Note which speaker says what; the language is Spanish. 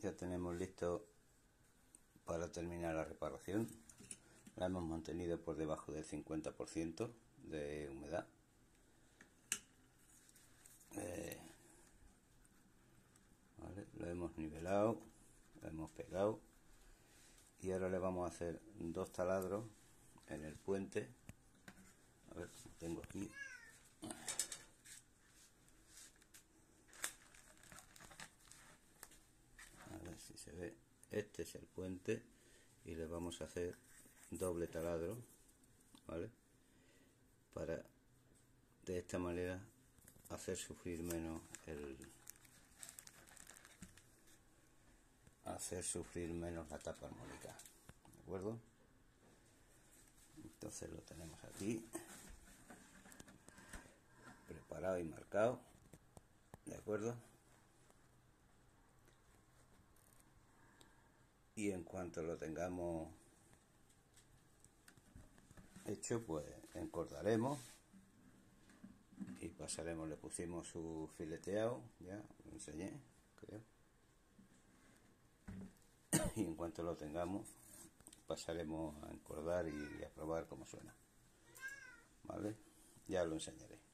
Speaker 1: Ya tenemos listo para terminar la reparación. La hemos mantenido por debajo del 50% de humedad. Vale, lo hemos nivelado, lo hemos pegado y ahora le vamos a hacer dos taladros en el puente. A ver, lo tengo aquí. A ver si se ve. Este es el puente y le vamos a hacer doble taladro, ¿vale? Para de esta manera hacer sufrir menos la tapa armónica, ¿de acuerdo? Entonces lo tenemos aquí preparado y marcado, ¿de acuerdo? Y en cuanto lo tengamos hecho, pues encordaremos y pasaremos. Le pusimos su fileteado, ya lo enseñé, creo. Y en cuanto lo tengamos, pasaremos a encordar y a probar cómo suena, ¿vale? Ya lo enseñaré.